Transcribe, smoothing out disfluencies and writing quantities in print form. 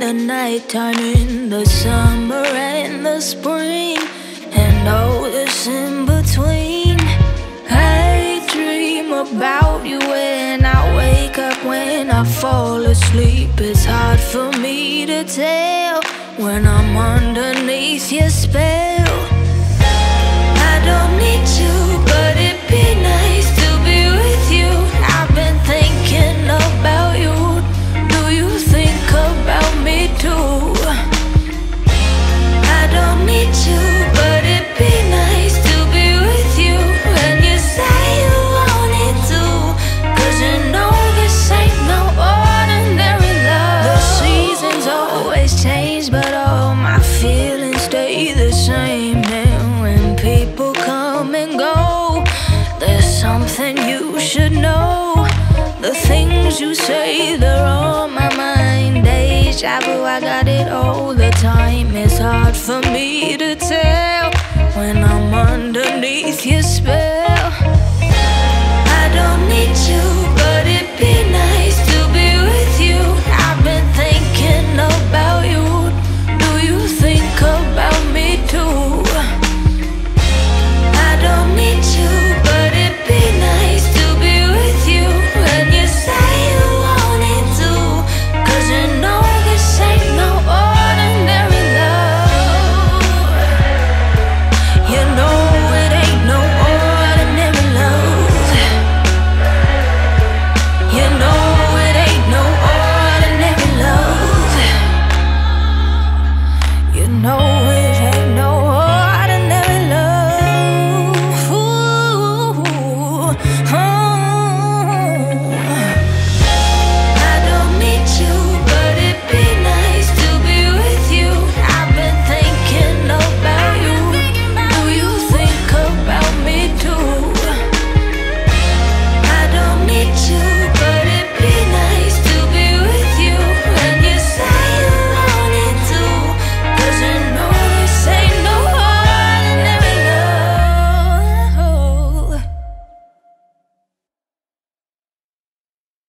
the nighttime, in the summer and the spring, and all this in between. I dream about you when I wake up, when I fall asleep. It's hard for me to tell when I'm underneath your spell. I don't need you, but it'd be nice to be with you. I've been thinking about you. Do you think about me too? I don't need you, but it'd be nice to be with you. And you say you wanted to, 'cause you know this ain't no ordinary love. The seasons always change, but all my feelings stay the same. And when people come and go, there's something you should know. The things you say, they're on my mind. Deja vu, I got it all the time. It's hard for me to tell when I'm underneath your spell. I don't need you,